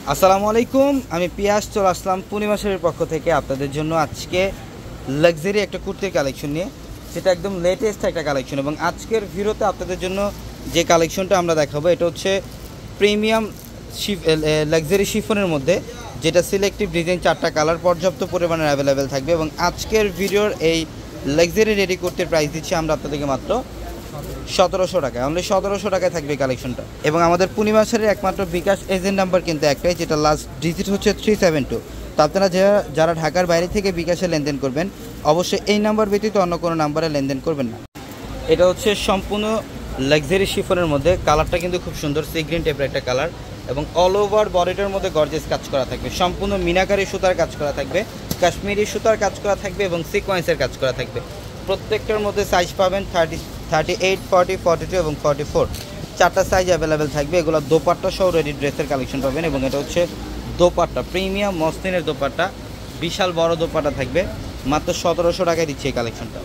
আসসালামু আলাইকুম, আমি পিয়াস চলে আসলাম পূর্ণিমা শাড়ির পক্ষ থেকে আপনাদের জন্য আজকে লাক্সারি একটা কুর্তির কালেকশন নিয়ে, যেটা একদম লেটেস্ট একটা কালেকশন। এবং আজকের ভিডিওতে আপনাদের জন্য যে কালেকশনটা আমরা দেখাবো এটা হচ্ছে প্রিমিয়াম লাক্সারি শিফনের মধ্যে, যেটা সিলেক্টিভ ডিজাইন, 4টা কালার পর্যাপ্ত পরিমাণে অ্যাভেলেবেল থাকবে। এবং আজকের ভিডিওর এই লাক্সারি রেডি কুর্তির প্রাইস দিচ্ছি আমরা আপনাদেরকে মাত্র 1700 টাকায়। অনলি 1700 টাকায় থাকবে এই কালেকশনটা। এবং আমাদের পূর্ণিমা শাড়ির একমাত্র বিকাশ এজেন্ট নাম্বার কিন্তু একটাই, যেটা লাস্ট ডিজিট হচ্ছে 372। তো আপনারা যারা ঢাকার বাইরে থেকে বিকাশে লেনদেন করবেন অবশ্যই এই নাম্বার ব্যতীত অন্য কোনো নাম্বারে লেনদেন করবেন না। এটা হচ্ছে সম্পূর্ণ লাক্সারি শিফনের মধ্যে, কালারটা কিন্তু খুব সুন্দর সি গ্রিন টাইপের একটা কালার। এবং অল ওভার বডিটার মধ্যে গর্জিয়াস কাজ করা থাকবে, সম্পূর্ণ মিনাকারি সুতার কাজ করা থাকবে, কাশ্মীরি সুতার কাজ করা থাকবে এবং সিকোয়েন্সের কাজ করা থাকবে। প্রত্যেকটার মধ্যে সাইজ পাবেন 38, 40, 42 এবং 44, 4টা সাইজ অ্যাভেলেবেল থাকবে। এগুলো দোপাট্টা সহ রেডি ড্রেসের কালেকশন পাবেন। এবং এটা হচ্ছে দোপাট্টা, প্রিমিয়াম মসলিনের দোপাট্টা, বিশাল বড় দোপাট্টা থাকবে। মাত্র 1700 টাকায় দিচ্ছে এই কালেকশনটা।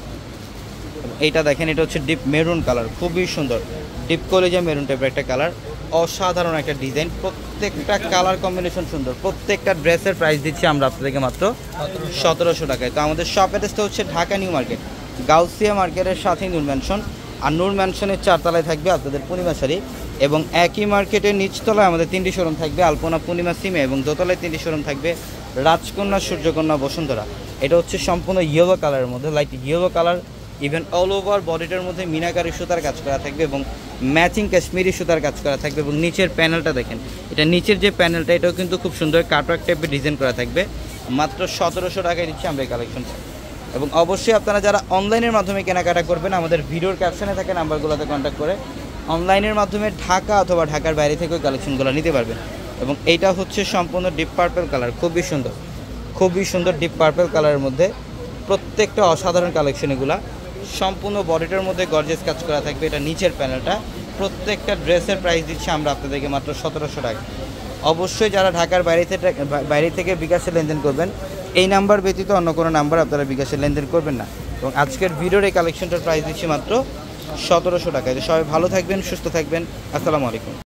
এইটা দেখেন, এটা হচ্ছে ডিপ মেরুন কালার, খুবই সুন্দর ডিপ কলেজা মেরুন টাইপের একটা কালার, অসাধারণ একটা ডিজাইন। প্রত্যেকটা কালার কম্বিনেশন সুন্দর। প্রত্যেকটা ড্রেসের প্রাইস দিচ্ছি আমরা আপনাদেরকে মাত্র 1700 টাকায়। তো আমাদের শপ অ্যাড্রেসটা হচ্ছে ঢাকা নিউ মার্কেট, গাউসিয়া মার্কেটের সাথেই নূর ম্যানশন। আর নূর ম্যানশনের 4 তলায় থাকবে আপনাদের পূর্ণিমা শাড়ি। এবং একই মার্কেটের নিচতলায় আমাদের 3টি শোরুম থাকবে, আলপনা, পূর্ণিমা, সিমে। এবং দোতলায় 3টি শোরুম থাকবে, রাজকন্যা, সূর্যকন্যা, বসুন্ধরা। এটা হচ্ছে সম্পূর্ণ ইয়েলো কালারের মধ্যে, light yellow colour. Even all over বডিটার মধ্যে মিনাকারি সুতার কাজ করা থাকবে এবং ম্যাচিং কাশ্মীরি সুতার কাজ করা থাকবে। এবং নিচের প্যানেলটা দেখেন, এটা নিচের যে প্যানেলটা এটাও কিন্তু খুব সুন্দর কাটওয়ার্ক টাইপের ডিজাইন করা থাকবে। মাত্র 1700 টাকায় দিচ্ছি আমরা এই কালেকশনটা। এবং অবশ্যই আপনারা যারা অনলাইনের মাধ্যমে কেনাকাটা করবেন আমাদের ভিডিওর ক্যাপশনে থাকে নাম্বারগুলোতে কন্ট্যাক্ট করে অনলাইনের মাধ্যমে ঢাকা অথবা ঢাকার বাইরে থেকেও কালেকশনগুলো নিতে পারবেন। এবং এইটা হচ্ছে সম্পূর্ণ ডিপ পার্পল কালার, খুবই সুন্দর, খুবই সুন্দর ডিপ পার্পল কালারের মধ্যে। প্রত্যেকটা অসাধারণ কালেকশন এগুলা। সম্পূর্ণ বডিটার মধ্যে গর্জিয়াস কাজ করা থাকবে, এটা নিচের প্যানেলটা। প্রত্যেকটা ড্রেসের প্রাইস দিচ্ছি আমরা আপনাদেরকে মাত্র 1700 টাকা। অবশ্যই যারা ঢাকার বাইরে থেকে বিকাশে লেনদেন করবেন এই নাম্বার ব্যতীত অন্য কোনো নাম্বার আপনারা বিকাশে লেনদেন করবেন না। এবং আজকের ভিডিওর এই কালেকশনটার প্রাইস দিচ্ছি মাত্র 1700 টাকায়। সবাই ভালো থাকবেন, সুস্থ থাকবেন। আসসালামু আলাইকুম।